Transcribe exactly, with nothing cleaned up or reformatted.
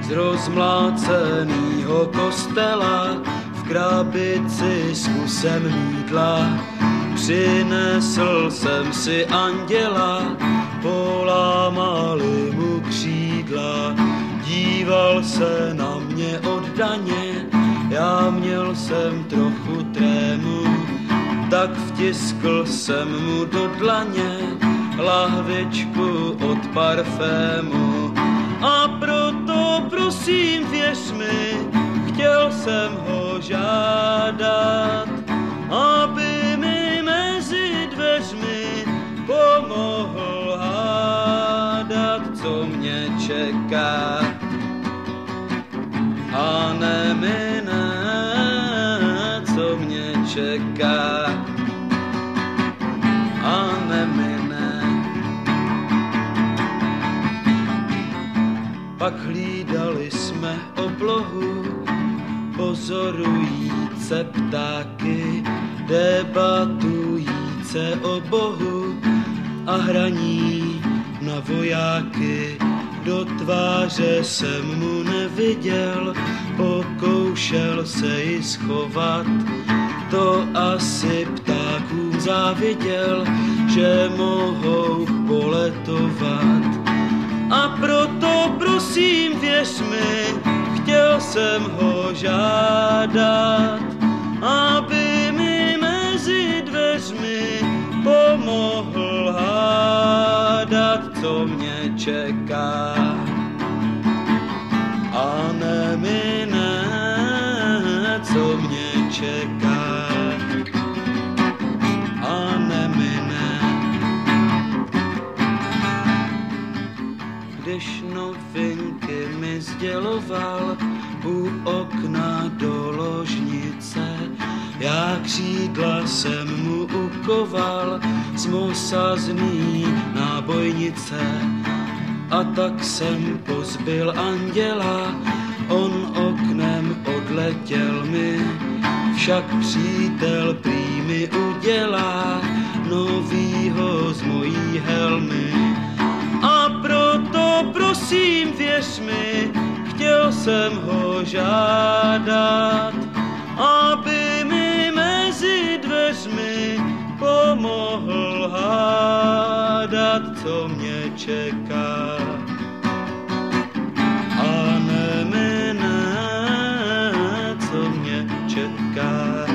z rozmlácenýho kostela v krabici s kusem mýdla. Přinesl jsem si anděla, polámali mu křídla. Díval se na mě oddaně, já měl jsem trochu trému, tak vtiskl jsem mu do dlaně lahvičku od parfému. A proto prosím věř mi, chtěl jsem ho žádat, aby mi mezi dveřmi pomohl hádat, co mě čeká. A nemine, co mě čeká. A nemine. Pak hlídali jsme oblohu, pozorujíce ptáky, debatujíce o Bohu a hraní na vojáky. Do tváře jsem mu neviděl, pokoušel se ji schovat. To asi ptákům záviděl, že mohou poletovat. A proto prosím věř mi, chtěl jsem ho žádat, aby mi mezi dveřmi pomohl hádat, co mě čeká. A nemine, co mě čeká. A nemine. Když novinky mi sděloval u okna do ložnice, já křídla jsem mu ukoval z mosazný nábojnice. A tak jsem pozbil anděla, on oknem odletěl mi, však přítel prý mi udělá novýho z mojí helmy. A proto prosím věř mi, chtěl jsem ho žádat, aby mi mezi dveřmi pomohl hádat, co mě čeká. A nemine, co mě čeká.